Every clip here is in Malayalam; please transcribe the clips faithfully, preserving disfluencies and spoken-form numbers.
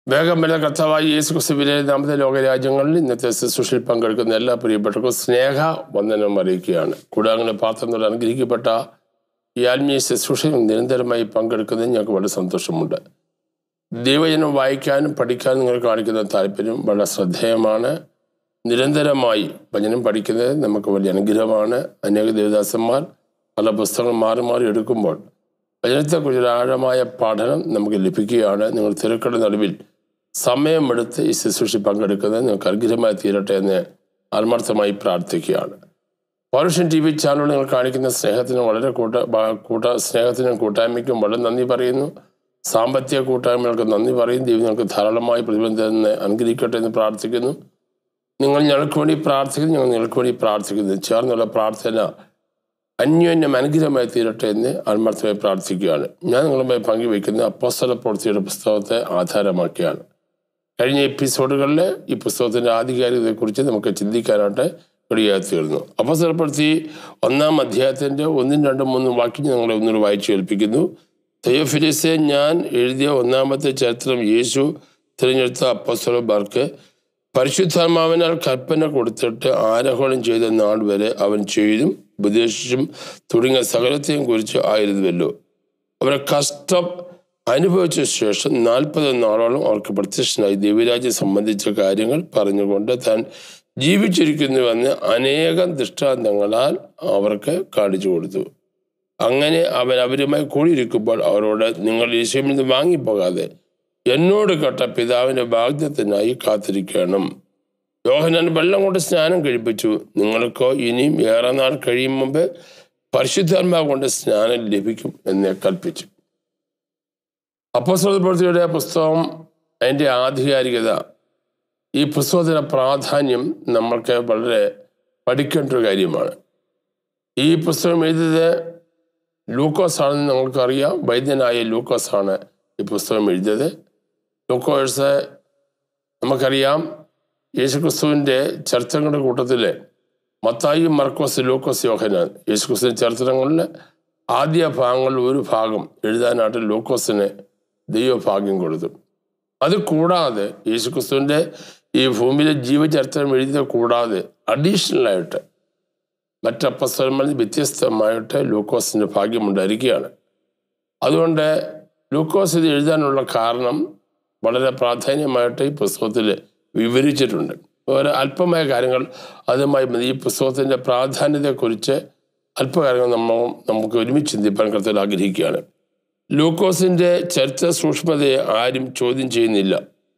വേഗം വല്ല കർത്താവായ യേശു ക്രിസ്തുവിന്റെ നാമത്തെ ലോകരാജ്യങ്ങളിൽ ഇന്നത്തെ ശുശ്രൂഷയിൽ പങ്കെടുക്കുന്ന എല്ലാ പ്രിയപ്പെട്ടവർക്കും സ്നേഹ വന്ദനം അറിയിക്കുകയാണ്. കൂടാതെ പാത്രത്തോട് അനുഗ്രഹിക്കപ്പെട്ട ഈ ആത്മീയ ശുശ്രൂഷയിൽ നിരന്തരമായി പങ്കെടുക്കുന്നതിന് ഞങ്ങൾക്ക് വളരെ സന്തോഷമുണ്ട്. ദൈവജനം വായിക്കാനും പഠിക്കാനും നിങ്ങൾ കാണിക്കുന്ന താല്പര്യം വളരെ ശ്രദ്ധേയമാണ്. നിരന്തരമായി വചനം പഠിക്കുന്നത് നമുക്ക് വലിയ അനുഗ്രഹമാണ്. അനേക ദേവദാസന്മാർ പല പുസ്തകങ്ങൾ മാറി മാറി എടുക്കുമ്പോൾ വചനത്തെക്കുറിച്ചൊരു ആഴമായ പഠനം നമുക്ക് ലഭിക്കുകയാണ്. നിങ്ങൾ തിരക്കുകളുടെ നടുവിൽ സമയമെടുത്ത് ഈ ശുശ്രൂഷ പങ്കെടുക്കുന്നത് നിങ്ങൾക്ക് അനുഗ്രഹമായി തീരട്ടെ എന്ന് ആത്മാർത്ഥമായി പ്രാർത്ഥിക്കുകയാണ്. പവർവിഷൻ ടി വി ചാനൽ നിങ്ങൾ കാണിക്കുന്ന സ്നേഹത്തിനും വളരെ കൂട്ട കൂട്ട സ്നേഹത്തിനും കൂട്ടായ്മയ്ക്കും വളരെ നന്ദി പറയുന്നു. സാമ്പത്തിക കൂട്ടായ്മകൾക്ക് നന്ദി പറയും. ദൈവം നിങ്ങൾക്ക് ധാരാളമായി പ്രതിബന്ധം അനുഗ്രഹിക്കട്ടെ എന്ന് പ്രാർത്ഥിക്കുന്നു. നിങ്ങൾ ഞങ്ങൾക്ക് വേണ്ടി പ്രാർത്ഥിക്കുന്നു, ഞങ്ങൾ നിങ്ങൾക്ക് വേണ്ടി പ്രാർത്ഥിക്കുന്നു. ചേർന്നുള്ള പ്രാർത്ഥന അന്യോന്യം അനുഗ്രഹമായി തീരട്ടെ എന്ന് ആത്മാർത്ഥമായി പ്രാർത്ഥിക്കുകയാണ്. ഞാൻ നിങ്ങളുമായി പങ്കുവയ്ക്കുന്ന അപ്പോസ്തല പ്രവൃത്തിയുടെ പുസ്തകത്തെ ആധാരമാക്കിയാണ്. കഴിഞ്ഞ എപ്പിസോഡുകളിൽ ഈ പുസ്തകത്തിൻ്റെ ആധികാരികതയെക്കുറിച്ച് നമുക്ക് ചിന്തിക്കാനായിട്ട് ഇടയായി തീർന്നു. അപ്പോസ്തല പ്രവൃത്തി ഒന്നാം അധ്യായത്തിൻ്റെ ഒന്നും രണ്ടും മൂന്നും വാക്യം ഞങ്ങളെ ഒന്നുകൂടി വായിച്ചു കേൾപ്പിക്കുന്നു. തെയോഫിലിസെ, ഞാൻ എഴുതിയ ഒന്നാമത്തെ ചരിത്രം യേശു തിരഞ്ഞെടുത്ത അപ്പോസ്തലന്മാർക്ക് പരിശുദ്ധാത്മാവിനാൽ കൽപ്പന കൊടുത്തിട്ട് ആരോഹണം ചെയ്ത നാൾ വരെ അവൻ ചെയ്തും ഉപദേശിച്ചും തുടങ്ങിയ സകലത്തെയും കുറിച്ച് ആയിരുന്നുവല്ലോ. അവരെ കഷ്ടം അനുഭവിച്ച ശേഷം നാൽപ്പത് നാളോളം അവർക്ക് പ്രത്യക്ഷനായി ദൈവരാജ്യം സംബന്ധിച്ച കാര്യങ്ങൾ പറഞ്ഞുകൊണ്ട് താൻ ജീവിച്ചിരിക്കുന്നുവെന്ന് അനേകം ദൃഷ്ടാന്തങ്ങളാൽ അവർക്ക് കാണിച്ചു കൊടുത്തു. അങ്ങനെ അവൻ അവരുമായി കൂടിയിരിക്കുമ്പോൾ അവരോട്, നിങ്ങൾ യേശുവിൽ നിന്ന് വാങ്ങിപ്പോകാതെ എന്നോട് കേട്ട പിതാവിൻ്റെ വാഗ്ദത്തത്തിനായി കാത്തിരിക്കണം. യോഹന്നാൻ വെള്ളം കൊണ്ട് സ്നാനം കഴിപ്പിച്ചു, നിങ്ങൾക്കോ ഇനിയും ഏറെ നാൾ കഴിയും മുമ്പ് പരിശുദ്ധാത്മാവ് കൊണ്ട് സ്നാനം ലഭിക്കും എന്ന് കൽപ്പിച്ചു. അപ്പോസ്തല പ്രവൃത്തിയുടെ പുസ്തകം, അതിൻ്റെ ആധികാരികത, ഈ പുസ്തകത്തിൻ്റെ പ്രാധാന്യം നമ്മൾക്ക് വളരെ പഠിക്കേണ്ട ഒരു കാര്യമാണ്. ഈ പുസ്തകം എഴുതിയത് ലൂക്കോസ് ആണെന്ന് നമ്മൾക്കറിയാം. വൈദ്യനായ ലൂക്കോസ് ആണ് ഈ പുസ്തകം എഴുതിയത്. ലൂക്കോസ് നമുക്കറിയാം യേശുക്രിസ്തുവിൻ്റെ ചരിത്രങ്ങളുടെ കൂട്ടത്തിൽ മത്തായി, മർക്കോസ്, ലൂക്കോസ്, യോഹന്നാൻ, യേശുക്രിസ്തുവിൻ്റെ ചരിത്രങ്ങളിൽ ആദ്യ ഭാഗങ്ങളിൽ ഒരു ഭാഗം എഴുതാനായിട്ട് ലൂക്കോസിന് ദൈവഭാഗ്യം കൊടുത്തു. അത് കൂടാതെ യേശുക്രിസ്തുവിൻ്റെ ഈ ഭൂമിയിലെ ജീവചരിത്രം എഴുതിയത് കൂടാതെ അഡീഷണലായിട്ട് മറ്റ് അപ്പോസ്തലന്മാരിൽ വ്യത്യസ്തമായിട്ട് ലൂക്കോസിൻ്റെ ഭാഗ്യമുണ്ടായിരിക്കുകയാണ്. അതുകൊണ്ട് ലൂക്കോസ് ഇത് എഴുതാനുള്ള കാരണം വളരെ പ്രാധാന്യമായിട്ട് ഈ പുസ്തകത്തിൽ വിവരിച്ചിട്ടുണ്ട്. ഓരോ അല്പമായ കാര്യങ്ങൾ അതുമായി ഈ പുസ്തകത്തിൻ്റെ പ്രാധാന്യത്തെക്കുറിച്ച് അല്പകാര്യങ്ങൾ നമ്മൾ നമുക്ക് ഒരുമിച്ച് ചിന്തിപ്പാൻ കർത്താവ് ആഗ്രഹിക്കുകയാണ്. ലൂക്കോസിൻ്റെ ചരിത്ര സൂക്ഷ്മതയെ ആരും ചോദ്യം ചെയ്യുന്നില്ല.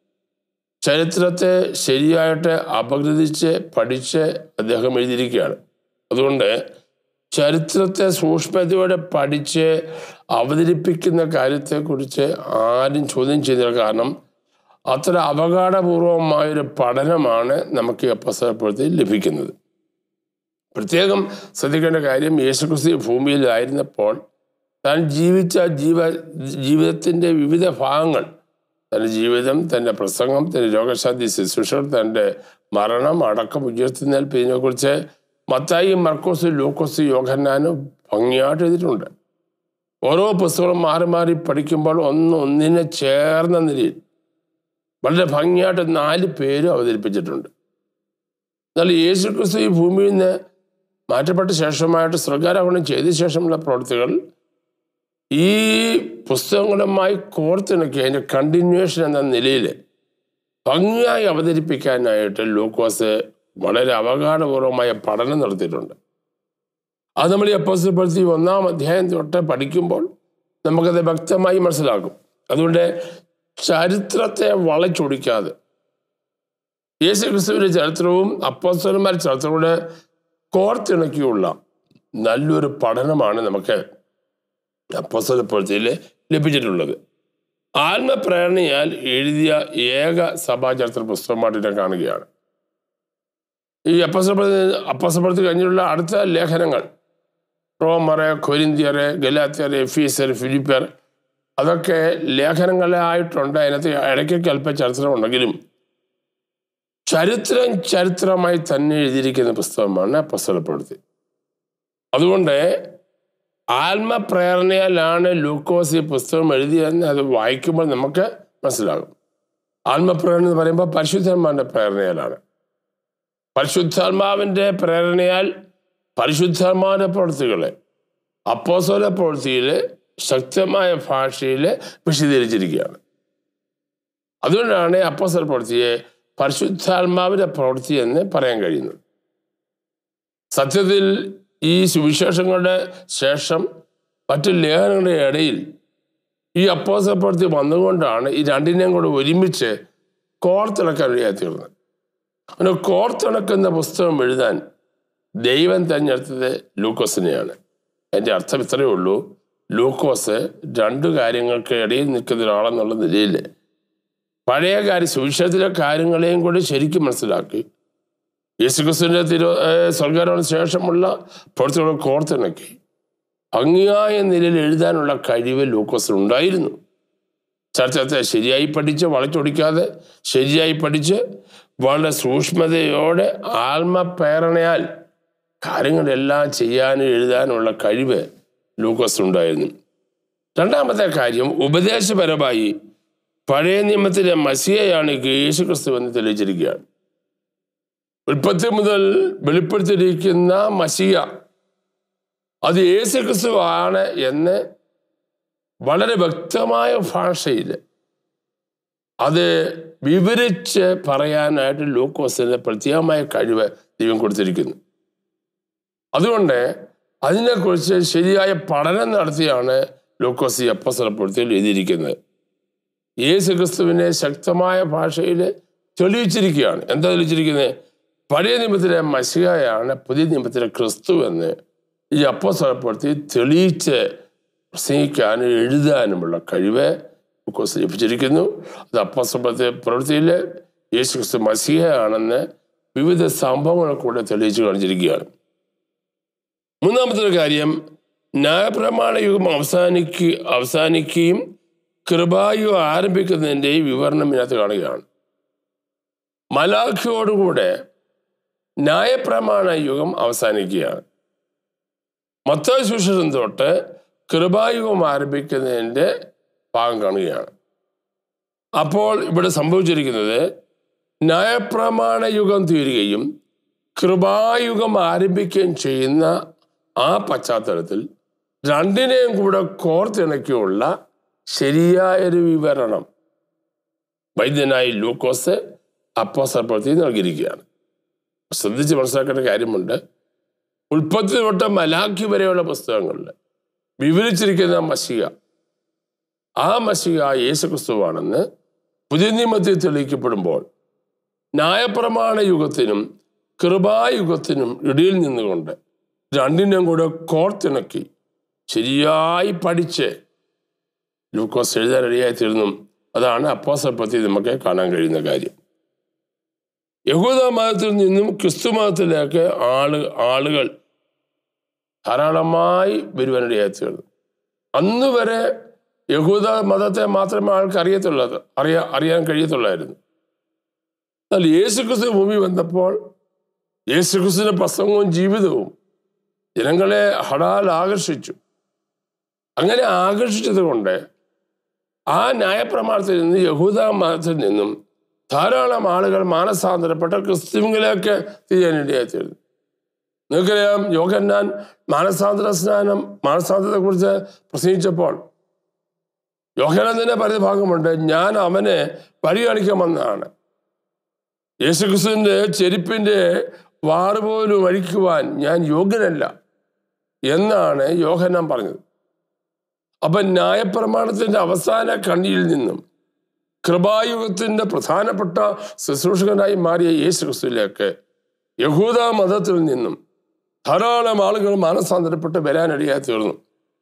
ചരിത്രത്തെ ശരിയായിട്ട് അപഗ്രഥിച്ച് പഠിച്ച് അദ്ദേഹം എഴുതിയിരിക്കുകയാണ്. അതുകൊണ്ട് ചരിത്രത്തെ സൂക്ഷ്മതയോടെ പഠിച്ച് അവതരിപ്പിക്കുന്ന കാര്യത്തെക്കുറിച്ച് ആരും ചോദ്യം ചെയ്യുന്നില്ല. കാരണം അത്ര അപകടപൂർവമായൊരു പഠനമാണ് നമുക്ക് ഈ അപ്പോസ്തല പ്രവൃത്തിയിൽ ലഭിക്കുന്നത്. പ്രത്യേകം ശ്രദ്ധിക്കേണ്ട കാര്യം, യേശുക്രിസ്തു ഭൂമിയിലായിരുന്നപ്പോൾ താൻ ജീവിച്ച ജീവ ജീവിതത്തിൻ്റെ വിവിധ ഭാഗങ്ങൾ, തൻ്റെ ജീവിതം, തൻ്റെ പ്രസംഗം, തൻ്റെ രോഗശാന്തി ശുശ്രൂഷകൾ, തൻ്റെ മരണം, അടക്കം, ഉയർത്തുന്നേൽപ്പ്, ഇതിനെക്കുറിച്ച് മത്തായി, മർക്കോസ്, ലൂക്കോസ്, യോഹന്നാനും ഭംഗിയായിട്ട് എഴുതിയിട്ടുണ്ട്. ഓരോ പുസ്തകങ്ങളും മാറി മാറി പഠിക്കുമ്പോൾ ഒന്ന് ഒന്നിനെ ചേർന്ന നിലയിൽ വളരെ ഭംഗിയായിട്ട് നാല് പേര് അവതരിപ്പിച്ചിട്ടുണ്ട്. എന്നാൽ യേശുക്രിസ്തു ഈ ഭൂമിയിൽ നിന്ന് മാറ്റപ്പെട്ട ശേഷമായിട്ട് സ്വർഗ്ഗാരോഹണം ചെയ്ത ശേഷമുള്ള പ്രവൃത്തികൾ ഈ പുസ്തകങ്ങളുമായി കോർത്തിണക്കി അതിൻ്റെ കണ്ടിന്യൂവേഷൻ എന്ന നിലയിൽ ഭംഗിയായി അവതരിപ്പിക്കാനായിട്ട് ലൂക്കോസ് വളരെ അപകടപൂർവമായ പഠനം നടത്തിയിട്ടുണ്ട്. അത് നമ്മൾ ഈ അപ്പോസ്തല പ്രവൃത്തി ഒന്നാം അധ്യായം തൊട്ട് പഠിക്കുമ്പോൾ നമുക്കത് വ്യക്തമായി മനസ്സിലാക്കും. അതുകൊണ്ട് ചരിത്രത്തെ വളച്ചൊടിക്കാതെ യേശുക്രിസ്തുവിൻ്റെ ചരിത്രവും അപ്പോസ്തലന്മാരുടെ ചരിത്രവും കോർത്തിണക്കിയുള്ള നല്ലൊരു പഠനമാണ് നമുക്ക് അപ്പോസ്തല പ്രവൃത്തിയിൽ ലഭിച്ചിട്ടുള്ളത്. ആത്മപ്രേരണയാൽ എഴുതിയ ഏക സഭാചരിത്ര പുസ്തകമായിട്ട് കാണുകയാണ്. ഈ അപ്പോസ്തല പ്രവൃത്തി അപ്പോസ്തല പ്രവൃത്തി കഴിഞ്ഞുള്ള അടുത്ത ലേഖനങ്ങൾ റോമർ, കൊരിന്ത്യർ, ഗലാത്യർ, എഫീസർ, ഫിലിപ്പർ, അതൊക്കെ ലേഖനങ്ങളായിട്ടുണ്ട്. അതിനകത്ത് ഇടയ്ക്കൊക്കെ അല്പ ചരിത്രമുണ്ടെങ്കിലും ചരിത്രം ചരിത്രമായി തന്നെ എഴുതിയിരിക്കുന്ന പുസ്തകമാണ് അപ്പോസ്തല പ്രവൃത്തി. അതുകൊണ്ട് ആത്മപ്രേരണയാലാണ് ലൂക്കോസ് ഈ പുസ്തകം എഴുതിയതെന്ന് അത് വായിക്കുമ്പോൾ നമുക്ക് മനസ്സിലാകും. ആത്മപ്രേരണ എന്ന് പറയുമ്പോൾ പരിശുദ്ധാത്മാവിൻ്റെ പ്രേരണയാലാണ്. പരിശുദ്ധാത്മാവിൻ്റെ പ്രേരണയാൽ പരിശുദ്ധാത്മാവിൻ്റെ പ്രവൃത്തികളെ അപ്പോസ്തല പ്രവൃത്തിയിൽ ശക്തമായ ഭാഷയിൽ വിശദീകരിച്ചിരിക്കുകയാണ്. അതുകൊണ്ടാണ് അപ്പോസ്തല പ്രവൃത്തിയെ പരിശുദ്ധാത്മാവിൻ്റെ പ്രവൃത്തി എന്ന് പറയാൻ കഴിയുന്നത്. സത്യത്തിൽ ഈ സുവിശേഷങ്ങളുടെ ശേഷം മറ്റു ലേഖനങ്ങളുടെ ഇടയിൽ ഈ അപ്പോസ്തല പ്രവൃത്തി വന്നുകൊണ്ടാണ് ഈ രണ്ടിനെയും കൂടെ ഒരുമിച്ച് കോർത്തിണക്കാൻ കഴിയാത്തീർന്നത്. അങ്ങനെ കോർത്തിണക്കുന്ന പുസ്തകം എഴുതാൻ ദൈവം തിരഞ്ഞെടുത്തത് ലൂക്കോസിനെയാണ്. എൻ്റെ അർത്ഥം ഇത്രയേ ഉള്ളൂ, ലൂക്കോസ് രണ്ടു കാര്യങ്ങൾക്ക് ഇടയിൽ നിൽക്കുന്ന ഒരാളെന്നുള്ള നിലയിൽ പഴയ കാര്യം സുവിശേഷത്തിലെ കാര്യങ്ങളെയും കൂടി ശരിക്കും മനസ്സിലാക്കി യേശുക്രിസ്തുവിൻ്റെ തിരു സ്വർഗ്ഗാരോഹണത്തിന് ശേഷമുള്ള പ്രവൃത്തികളെ കോർത്തിണക്കി ഭംഗിയായ നിലയിൽ എഴുതാനുള്ള കഴിവ് ലൂക്കോസിനുണ്ടായിരുന്നു. ചരിത്രത്തെ ശരിയായി പഠിച്ച് വളച്ചൊടിക്കാതെ ശരിയായി പഠിച്ച് വളരെ സൂക്ഷ്മതയോടെ ആത്മപ്രേരണയാൽ കാര്യങ്ങളെല്ലാം ചെയ്യാനും എഴുതാനുള്ള കഴിവ് ലൂക്കോസിനുണ്ടായിരുന്നു. രണ്ടാമത്തെ കാര്യം, ഉപദേശപരമായി പഴയ നിയമത്തിലെ മസിഹയാണ് യേശുക്രിസ്തു എന്ന് തെളിയിച്ചിരിക്കുകയാണ്. ഉൽപ്പത്തി മുതൽ വെളിപ്പെടുത്തിയിരിക്കുന്ന മസിഹ അത് യേശുക്രിസ്തു ആണ് എന്ന് വളരെ വ്യക്തമായ ഭാഷയിൽ അത് വിവരിച്ച് പറയാനായിട്ട് ലൂക്കോസിന് പ്രത്യേകമായ കഴിവ് ദൈവം കൊടുത്തിരിക്കുന്നു. അതുകൊണ്ട് അതിനെക്കുറിച്ച് ശരിയായ പഠനം നടത്തിയാണ് ലൂക്കോസ് ഈ അപ്പോസ്തല പ്രവൃത്തിയിൽ എഴുതിയിരിക്കുന്നത്. യേശുക്രിസ്തുവിനെ ശക്തമായ ഭാഷയിൽ തെളിയിച്ചിരിക്കുകയാണ്. എന്താ തെളിയിച്ചിരിക്കുന്നത്? പഴയ നിയമത്തിലെ മശിഹയാണ് പുതിയ നിയമത്തിലെ ക്രിസ്തു എന്ന് ഈ അപ്പോസ്തല പ്രവൃത്തി തെളിയിച്ച് പ്രസംഗിക്കാനും എഴുതാനുമുള്ള കഴിവ് ലൂക്കോസ് ലഭിച്ചിരിക്കുന്നു. അത് അപ്പോസ്തല പ്രവൃത്തിയിൽ യേശുക്രിസ്തു മശിഹയാണെന്ന് വിവിധ സംഭവങ്ങൾ കൂടെ തെളിയിച്ചു കാണിച്ചിരിക്കുകയാണ്. മൂന്നാമത്തെ കാര്യം, ന്യായപ്രമാണ യുഗം അവസാനിക്ക അവസാനിക്കുകയും കൃപായുഗം ആരംഭിക്കുന്നതിൻ്റെ വിവരണം ഇതിനകത്ത് കാണുകയാണ്. മലാഖിയോടുകൂടെ ന്യായപ്രമാണ യുഗം അവസാനിക്കുകയാണ്. മത്തായി സുവിശേഷം തൊട്ട് കൃപായുഗം ആരംഭിക്കുന്നതിൻ്റെ ഭാഗം കാണുകയാണ്. അപ്പോൾ ഇവിടെ സംഭവിച്ചിരിക്കുന്നത് ന്യായപ്രമാണ യുഗം തീരുകയും കൃപായുഗം ആരംഭിക്കുകയും ചെയ്യുന്ന ആ പശ്ചാത്തലത്തിൽ രണ്ടിനെയും കൂടെ കോർത്തിണക്കിയുള്ള ശരിയായൊരു വിവരണം വൈദ്യനായി ലൂക്കോസ് അപ്പോസ്തല പ്രവൃത്തി നൽകിയിരിക്കുകയാണ്. ശ്രദ്ധിച്ച് മനസ്സിലാക്കേണ്ട കാര്യമുണ്ട്. ഉൽപ്പത്തി തൊട്ട് മലാഖി വരെയുള്ള പുസ്തകങ്ങളിൽ വിവരിച്ചിരിക്കുന്ന മശിഹ, ആ മശിഹ യേശുക്രിസ്തുവാണെന്ന് പുതിയ നിയമത്തിൽ തെളിയിക്കപ്പെടുമ്പോൾ ന്യായപ്രമാണ യുഗത്തിനും കൃപായുഗത്തിനും ഇടയിൽ നിന്നുകൊണ്ട് രണ്ടിനും കൂടെ കോർത്തിണക്കി ശരിയായി പഠിച്ച് ലൂക്കോസ് എഴുതാൻ റെഡിയായി തീർന്നു. അതാണ് അപ്പോസ്തല പ്രവൃത്തി നമുക്ക് കാണാൻ കഴിയുന്ന കാര്യം. യഹൂദ മതത്തിൽ നിന്നും ക്രിസ്തു മതത്തിലേക്ക് ആള് ആളുകൾ ധാരാളമായി വരുവാനിടയായി തീർന്നു. അന്ന് വരെ യഹൂദ മതത്തെ മാത്രമേ ആൾക്ക് അറിയത്തുള്ളത് അറിയാ അറിയാൻ കഴിയത്തുള്ളായിരുന്നു. എന്നാൽ യേശുക്രിസ്തു ഭൂമി വന്നപ്പോൾ യേശുക്രിസ്തുവിന്റെ പ്രസംഗവും ജീവിതവും ജനങ്ങളെ ഹഠാൽ ആകർഷിച്ചു. അങ്ങനെ ആകർഷിച്ചത് കൊണ്ട് ആ ന്യായപ്രമാണത്തിൽ നിന്ന് യഹൂദ മതത്തിൽ നിന്നും ധാരാളം ആളുകൾ മാനസാന്തരപ്പെട്ട ക്രിസ്തുവിലേക്ക് തിരിയാനിടയായിത്തീർന്നു. നിങ്ങൾക്കറിയാം, യോഹന്നാൻ മാനസാന്തര സ്നാനം മാനസാന്തരത്തെ കുറിച്ച് പ്രസംഗിച്ചപ്പോൾ യോഹന്നാൻ തന്നെ പറയുന്ന ഭാഗമുണ്ട്, ഞാൻ അവനെ പരിഗണിക്കാമെന്നാണ്. യേശുക്രിസ്തുവിന്റെ ചെരുപ്പിന്റെ വാറുപോലും അഴിക്കുവാൻ ഞാൻ യോഗ്യനല്ല എന്നാണ് യോഹന്നാൻ പറഞ്ഞത്. അപ്പൊ ന്യായപ്രമാണത്തിന്റെ അവസാന കണ്ണിയിൽ നിന്നും കൃപായുഗത്തിന്റെ പ്രധാനപ്പെട്ട ശുശ്രൂഷകനായി മാറിയ യേശുക്രിസ്തുവിലേക്ക് യഹൂദ മതത്തിൽ നിന്നും ധാരാളം ആളുകൾ മാനസാന്തരപ്പെട്ട് വരാനിടയായി തീർന്നു.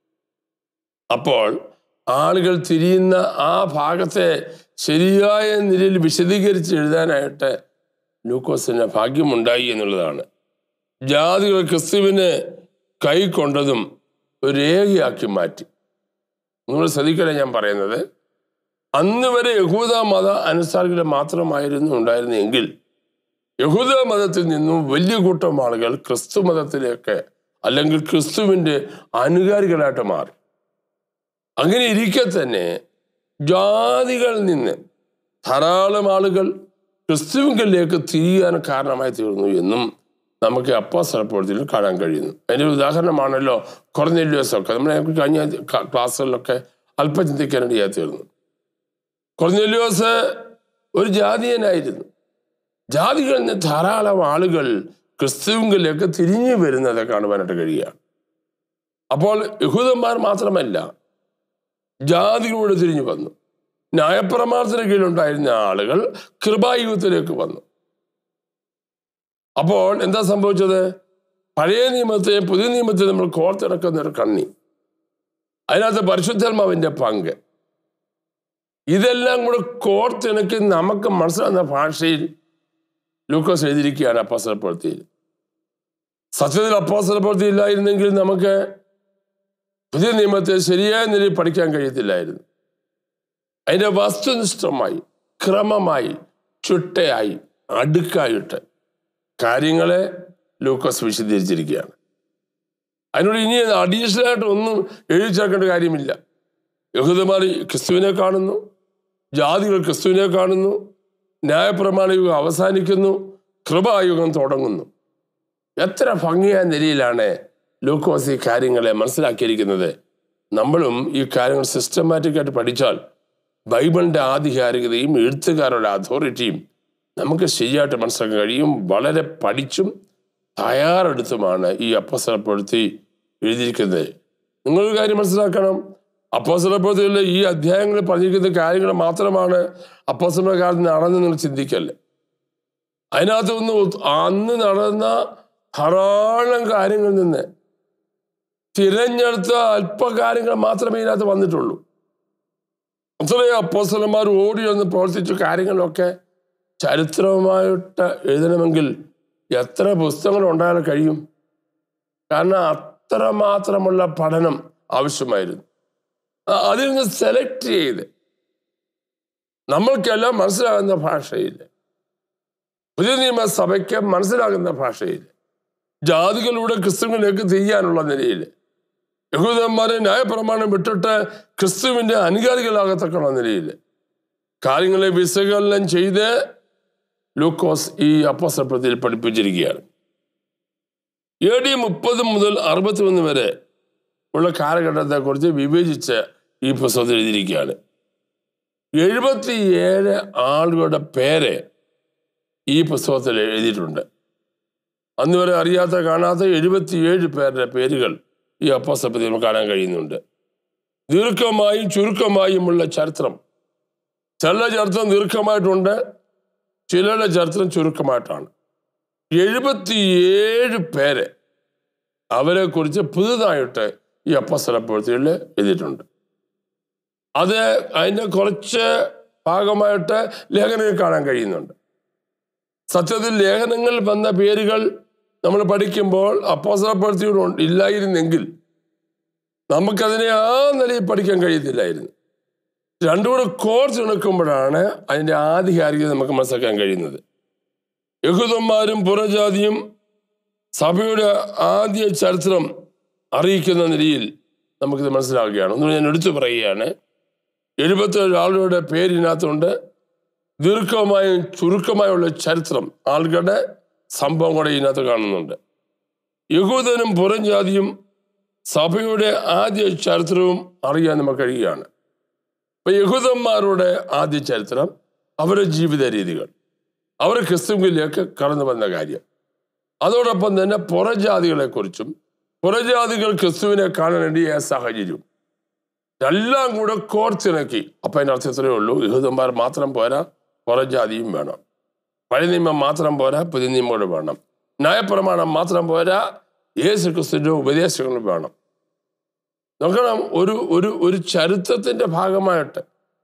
അപ്പോൾ ആളുകൾ തിരിയുന്ന ആ ഭാഗത്തെ ശരിയായ നിലയിൽ വിശദീകരിച്ച് എഴുതാനായിട്ട് ലൂക്കോസിന് ഭാഗ്യമുണ്ടായി എന്നുള്ളതാണ്. ജാതികൾ ക്രിസ്തുവിനെ കൈക്കൊണ്ടതും ഒരു രേഖയാക്കി മാറ്റി. നിങ്ങൾ ശ്രദ്ധിക്കണേ, ഞാൻ പറയുന്നത് അന്ന് വരെ യഹൂദ മത അനുസാരികൾ മാത്രമായിരുന്നു ഉണ്ടായിരുന്നെങ്കിൽ യഹൂദ മതത്തിൽ നിന്നും വലിയ കൂട്ടം ആളുകൾ ക്രിസ്തു മതത്തിലേക്ക് അല്ലെങ്കിൽ ക്രിസ്തുവിൻ്റെ അനുകാരികളായിട്ട് മാറി. അങ്ങനെ ഇരിക്കെ തന്നെ ജാതികളിൽ നിന്ന് ധാരാളം ആളുകൾ ക്രിസ്തുവിലേക്ക് തിരിയാൻ കാരണമായി തീർന്നു എന്നും നമുക്ക് അപ്പോസ്തലപ്രവൃത്തിയിൽ കാണാൻ കഴിയുന്നു. അതിൻ്റെ ഉദാഹരണമാണല്ലോ കൊർന്നേല്യോസൊക്കെ. നമ്മളെ കഴിഞ്ഞ ക്ലാസ്സുകളിലൊക്കെ അല്പം ചിന്തിക്കാനിടയായി തീർന്നു. കൊർന്നേല്യോസ് ഒരു ജാതീയനായിരുന്നു. ജാതികളിൽ നിന്ന് ധാരാളം ആളുകൾ ക്രിസ്തുവിലേക്ക് തിരിഞ്ഞു വരുന്നത് കാണുവാനായിട്ട് കഴിയുക. അപ്പോൾ യഹൂദന്മാർ മാത്രമല്ല, ജാതികളോട് തിരിഞ്ഞു വന്നു. ന്യായപ്രമാണത്തിന് കീഴിലുണ്ടായിരുന്ന ആളുകൾ കൃപായുഗത്തിലേക്ക് വന്നു. അപ്പോൾ എന്താ സംഭവിച്ചത്? പഴയ നിയമത്തെയും പുതിയ നിയമത്തെയും നമ്മൾ കോർത്തിണക്കുന്ന ഒരു കണ്ണി, അതിനകത്ത് പരിശുദ്ധാത്മാവിൻ്റെ പങ്ക്, ഇതെല്ലാം കൂടെ കോർത്തിണക്കി നമുക്ക് മനസ്സിലാകുന്ന ഭാഷയിൽ ലൂക്കോസ് എഴുതിയിരിക്കുകയാണ് അപ്പോസ്തലപ്രവൃത്തിയിൽ. സത്യത്തിൽ അപ്പോസ്തലപ്രവൃത്തി ഇല്ലായിരുന്നെങ്കിൽ നമുക്ക് പുതിയ നിയമത്തെ ശരിയായ നിലയിൽ പഠിക്കാൻ കഴിയത്തില്ലായിരുന്നു. അതിൻ്റെ വസ്തുനിഷ്ഠമായി, ക്രമമായി, ചുട്ടയായി, അടുക്കായിട്ട് കാര്യങ്ങളെ ലൂക്കോസ് വിശദീകരിച്ചിരിക്കുകയാണ്. അതിനോട് ഇനി അഡീഷണലായിട്ട് ഒന്നും എഴുതി ചേർക്കേണ്ട കാര്യമില്ല. യഹൂദന്മാർ ക്രിസ്തുവിനെ കാണുന്നു, ജാതികൾ ക്രിസ്തുവിനെ കാണുന്നു, ന്യായപ്രമാണ യുഗം അവസാനിക്കുന്നു, കൃപായുഗം തുടങ്ങുന്നു. എത്ര ഭംഗിയായ നിലയിലാണ് ലൂക്കോസ് ഈ കാര്യങ്ങളെ മനസ്സിലാക്കിയിരിക്കുന്നത്. നമ്മളും ഈ കാര്യങ്ങൾ സിസ്റ്റമാറ്റിക്കായിട്ട് പഠിച്ചാൽ ബൈബിളിൻ്റെ ആധികാരികതയും എഴുത്തുകാരുടെ അതോറിറ്റിയും നമുക്ക് ശരിയായിട്ട് മനസ്സിലാക്കാൻ കഴിയും. വളരെ പഠിച്ചും തയ്യാറെടുത്തുമാണ് ഈ അപ്പോസ്തലപ്രവൃത്തി എഴുതിയിരിക്കുന്നത്. നിങ്ങളൊരു കാര്യം മനസ്സിലാക്കണം, അപ്പോസ്തലപ്രവൃത്തിയിലെ ഈ അധ്യായങ്ങളിൽ പറഞ്ഞിരിക്കുന്ന കാര്യങ്ങൾ മാത്രമാണ് അപ്പോസ്തലരുടെ കാലത്ത് നടന്ന് നിങ്ങൾ ചിന്തിക്കല്ലേ. അതിനകത്ത് ഒന്ന് അന്ന് നടന്ന ധാരാളം കാര്യങ്ങളിൽ നിന്ന് തിരഞ്ഞെടുത്ത അല്പകാര്യങ്ങൾ മാത്രമേ ഇതിനകത്ത് വന്നിട്ടുള്ളൂ. അത്രയും അപ്പോസ്തലന്മാർ ഓടി വന്ന് പ്രവർത്തിച്ച കാര്യങ്ങളൊക്കെ ചരിത്രമായിട്ട് എഴുതണമെങ്കിൽ എത്ര പുസ്തകങ്ങൾ ഉണ്ടായാലും കഴിയും. കാരണം അത്രമാത്രമുള്ള പഠനം ആവശ്യമായിരുന്നു. അതിൽ നിന്ന് സെലക്ട് ചെയ്ത് നമ്മൾക്കെല്ലാം മനസ്സിലാകുന്ന ഭാഷയിൽ, പുതിയ നിയമസഭയ്ക്ക് മനസ്സിലാകുന്ന ഭാഷയിൽ, ജാതികളുടെ ക്രിസ്തുവിലേക്ക് തിരിയാനുള്ള നിലയിൽ, യഹൂദന്മാരെ ന്യായപ്രമാണം വിട്ടിട്ട് ക്രിസ്തുവിൻ്റെ അനുകാരികളാകത്തക്കുള്ള നിലയിൽ കാര്യങ്ങളെ വിശകലനം ചെയ്ത് ലൂക്കോസ് ഈ അപ്പോസ്തലപ്രവൃത്തിയിൽ പഠിപ്പിച്ചിരിക്കുകയാണ്. എ ഡി മുപ്പത് മുതൽ അറുപത്തി ഒന്ന് വരെ ഉള്ള കാലഘട്ടത്തെക്കുറിച്ച് വിവേചിച്ച് ഈ പുസ്തകത്തിൽ എഴുതിയിരിക്കുകയാണ്. എഴുപത്തിയേഴ് ആളുകളുടെ പേര് ഈ പുസ്തകത്തിൽ എഴുതിയിട്ടുണ്ട്. അന്ന് വരെ അറിയാത്ത കാണാത്ത എഴുപത്തിയേഴ് പേരുടെ പേരുകൾ ഈ അപ്പോസ്തലപ്രവൃത്തിയിൽ നമുക്ക് കാണാൻ കഴിയുന്നുണ്ട്. ദീർഘമായും ചുരുക്കമായുമുള്ള ചരിത്രം. ചില ചരിത്രം ദീർഘമായിട്ടുണ്ട്, ചിലരുടെ ചരിത്രം ചുരുക്കമായിട്ടാണ്. എഴുപത്തിയേഴ് പേര് അവരെ കുറിച്ച് പുതുതായിട്ട് ഈ അപ്പോസ്തലപ്രവൃത്തിയിൽ എഴുതിയിട്ടുണ്ട്. അത് അതിൻ്റെ കുറച്ച് ഭാഗമായിട്ട് ലേഖനങ്ങൾ കാണാൻ കഴിയുന്നുണ്ട്. സത്യത്തിൽ ലേഖനങ്ങളിൽ വന്ന പേരുകൾ നമ്മൾ പഠിക്കുമ്പോൾ അപ്പോസ്തലപ്രവൃത്തിയോട് ഇല്ലായിരുന്നെങ്കിൽ നമുക്കതിനെ ആ നിലയിൽ പഠിക്കാൻ കഴിയത്തില്ലായിരുന്നു. രണ്ടും കൂടെ കോർത്ത് നിൽക്കുമ്പോഴാണ് അതിൻ്റെ ആധികാരികത നമുക്ക് മനസ്സിലാക്കാൻ കഴിയുന്നത്. യഹൂദന്മാരും പുറജാതിയും സഭയുടെ ആദ്യ ചരിത്രം അറിയിക്കുന്ന നിലയിൽ നമുക്കിത് മനസ്സിലാക്കുകയാണ്. ഒന്നും ഞാൻ എടുത്തു പറയുകയാണ്. എഴുപത്തേഴ് ആളുകളുടെ പേരിനകത്തുണ്ട്. ദീർഘമായും ചുരുക്കമായുള്ള ചരിത്രം, ആളുകളുടെ സംഭവം കൂടെ ഇതിനകത്ത് കാണുന്നുണ്ട്. യഹൂദനും പുറംജാതിയും സഭയുടെ ആദ്യ ചരിത്രവും അറിയാൻ നമുക്ക് കഴിയുകയാണ്. അപ്പൊ യഹൂദന്മാരുടെ ആദ്യ ചരിത്രം, അവരുടെ ജീവിത രീതികൾ, അവർ ക്രിസ്തുവിലേക്ക് കടന്നു വന്ന കാര്യം, അതോടൊപ്പം തന്നെ പുറജാതികളെക്കുറിച്ചും പുറജാതികൾ ക്രിസ്തുവിനെ കാണാനിടയായ സാഹചര്യവും എല്ലാം കൂടെ കോർത്തിണക്കി. അപ്പം അതിൻ്റെ അർത്ഥം ഇത്രയേ ഉള്ളൂ, യഹൂദന്മാർ മാത്രം പോരാ, പുറജാതിയും വേണം. പഴയ നിയമം മാത്രം പോരാ, പുതിയ നിയമം കൂടെ വേണം. ന്യായപ്രമാണം മാത്രം പോരാ, യേശു ക്രിസ്തുവിൻ്റെ ഉപദേശങ്ങളും വേണം. നോക്കണം, ഒരു ഒരു ഒരു ചരിത്രത്തിൻ്റെ ഭാഗമായിട്ട്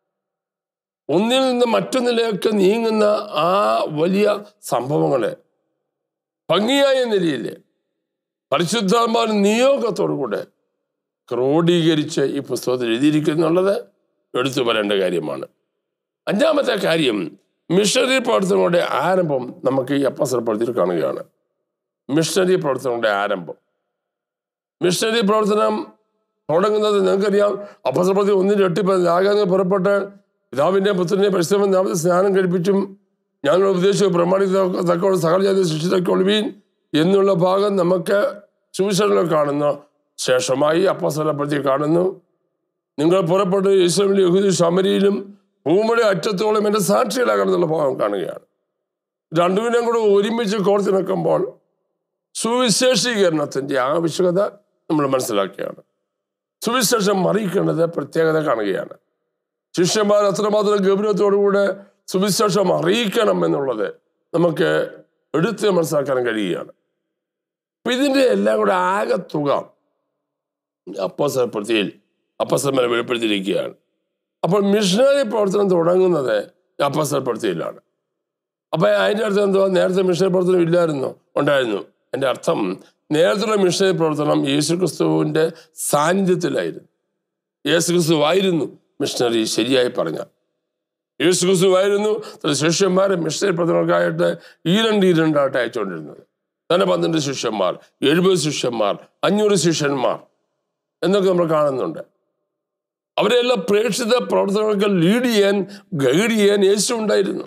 ഒന്നിൽ നിന്ന് മറ്റൊന്നിലേക്ക് നീങ്ങുന്ന ആ വലിയ സംഭവങ്ങളെ ഭംഗിയായ നിലയിൽ പരിശുദ്ധാത്മാവ് നിയോഗത്തോടു കൂടെ ക്രോഡീകരിച്ച് ഈ പുസ്തകത്തിൽ എഴുതിയിരിക്കുന്നുള്ളത് എടുത്തു പറയേണ്ട കാര്യമാണ്. അഞ്ചാമത്തെ കാര്യം, മിഷണറി പ്രവർത്തനങ്ങളുടെ ആരംഭം നമുക്ക് ഈ അപ്പോസ്തലപ്രവൃത്തിയിൽ കാണുകയാണ്. മിഷണറി പ്രവർത്തനങ്ങളുടെ ആരംഭം. മിഷണറി പ്രവർത്തനം തുടങ്ങുന്നത് നിങ്ങൾക്കറിയാം. അപ്പോസ്തലപ്രവൃത്തി ഒന്നിൻ്റെ എട്ടിപ്പ ആകാതെ പുറപ്പെട്ട് പിതാവിൻ്റെ പുത്രനെ പരിശ്രമം നാമത്തെ സ്നാനം കഴിപ്പിച്ചും ഞാനുള്ള ഉപദേശവും പ്രമാണിക്കത്തക്കോളം സകല ജാതി ശിക്ഷിച്ചൊള്ളുവീൻ എന്നുള്ള ഭാഗം നമുക്ക് സുവിശേഷങ്ങളിൽ കാണുന്നു. ശേഷമായി അപ്പോസ്തലപ്രവൃത്തി കാണുന്നു. നിങ്ങൾ പുറപ്പെട്ട് യെരൂശലേമിലും യഹൂദ ശമരിയിലും ഭൂമിയുടെ അറ്റത്തോളം എൻ്റെ സാക്ഷികളാകണം എന്നുള്ള ഭാഗം കാണുകയാണ്. രണ്ടുവിനെയും കൂടെ ഒരുമിച്ച് കോർത്തി നിൽക്കുമ്പോൾ സുവിശേഷീകരണത്തിൻ്റെ ആവശ്യകത നമ്മൾ മനസ്സിലാക്കുകയാണ്. സുവിശേഷം അറിയിക്കേണ്ടത് പ്രത്യേകത കാണുകയാണ്. ശിഷ്യന്മാർ അത്രമാത്രം ഗൗരവത്തോടുകൂടെ സുവിശേഷം അറിയിക്കണം എന്നുള്ളത് നമുക്ക് എടുത്ത് മനസ്സിലാക്കാൻ കഴിയുകയാണ്. അപ്പം ഇതിൻ്റെ എല്ലാം കൂടെ ആകെ തുക അപ്പോസ്തലപ്രവൃത്തിയിൽ അപ്പോസ്തലന്മാരെ വെളിപ്പെടുത്തിയിരിക്കുകയാണ്. അപ്പോൾ മിഷണറി പ്രവർത്തനം തുടങ്ങുന്നത് അപ്പോസ്തലപ്രവൃത്തിയിലാണ്. അപ്പം അതിൻ്റെ അർത്ഥം എന്തുവാ? നേരത്തെ മിഷണറി പ്രവർത്തനം ഇല്ലായിരുന്നോ? ഉണ്ടായിരുന്നു. എൻ്റെ അർത്ഥം നേരത്തുള്ള മിഷണറി പ്രവർത്തനം യേശുക്രിസ്തുവിൻ്റെ സാന്നിധ്യത്തിലായിരുന്നു. യേശുക്രിസ്തുവായിരുന്നു മിഷണറി, ശരിയായി പറഞ്ഞാൽ യേശുക്രിസ്തുവായിരുന്നു തന്റെ ശിഷ്യന്മാരെ മിഷണറി പ്രവർത്തനങ്ങൾക്കായിട്ട് ഈ രണ്ട് ഈ രണ്ടായിട്ട് അയച്ചുകൊണ്ടിരുന്നത്. തന്നെ പന്ത്രണ്ട് ശിഷ്യന്മാർ, എഴുപത് ശിഷ്യന്മാർ, അഞ്ഞൂറ് ശിഷ്യന്മാർ എന്നൊക്കെ നമ്മൾ കാണുന്നുണ്ട്. അവരെല്ലാം പ്രേക്ഷിത പ്രവർത്തനങ്ങൾക്ക് ലീഡ് ചെയ്യാൻ, ഗൈഡ് ചെയ്യാൻ യേശു ഉണ്ടായിരുന്നു.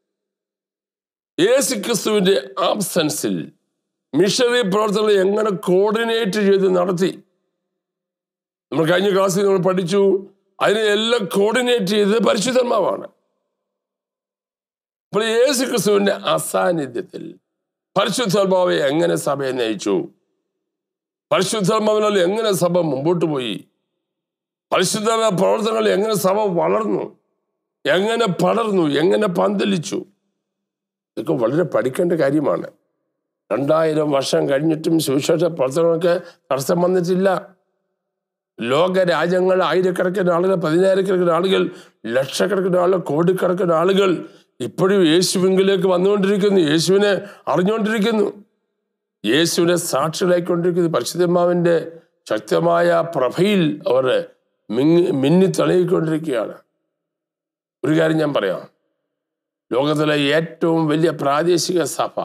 യേശു ക്രിസ്തുവിൻ്റെ ആബ്സെൻസിൽ മിഷണറി പ്രവർത്തനങ്ങൾ എങ്ങനെ കോർഡിനേറ്റ് ചെയ്ത് നടത്തി നമ്മൾ കഴിഞ്ഞ ക്ലാസ്സിൽ നമ്മൾ പഠിച്ചു. അതിനെ എല്ലാം കോർഡിനേറ്റ് ചെയ്ത് പരിശുദ്ധാത്മാവാണ്. അപ്പോൾ യേശു ക്രിസ്തുവിൻ്റെ അസാന്നിധ്യത്തിൽ പരിശുദ്ധാത്മാവെ എങ്ങനെ സഭയെ നയിച്ചു? പരിശുദ്ധാത്മാവിനാൽ എങ്ങനെ സഭ മുമ്പോട്ട് പോയി? പരിശുദ്ധാത്മ പ്രവർത്തനങ്ങൾ എങ്ങനെ സഭ വളർന്നു, എങ്ങനെ പടർന്നു, എങ്ങനെ പന്തലിച്ചു? ഇതൊക്കെ വളരെ പഠിക്കേണ്ട കാര്യമാണ്. രണ്ടായിരം വർഷം കഴിഞ്ഞിട്ടും സുവിശേഷ പ്രവർത്തനങ്ങൾക്ക് തടസ്സം വന്നിട്ടില്ല. ലോക രാജ്യങ്ങൾ ആയിരക്കണക്കിന് ആളുകൾ, പതിനായിരക്കണക്കിന് ആളുകൾ, ലക്ഷക്കണക്കിന് ആളുകൾ, കോടിക്കണക്കിന് ആളുകൾ ഇപ്പോഴും യേശുവിലേക്ക് വന്നുകൊണ്ടിരിക്കുന്നു, യേശുവിനെ അറിഞ്ഞുകൊണ്ടിരിക്കുന്നു, യേശുവിനെ സാക്ഷികളായിക്കൊണ്ടിരിക്കുന്നു. പരിശുദ്ധാത്മാവിൻ്റെ ശക്തമായ പ്രഭയിൽ അവർ മിങ്ങി മിന്നി തെളിയിക്കൊണ്ടിരിക്കുകയാണ്. ഒരു കാര്യം ഞാൻ പറയാം, ലോകത്തിലെ ഏറ്റവും വലിയ പ്രാദേശിക സഭ,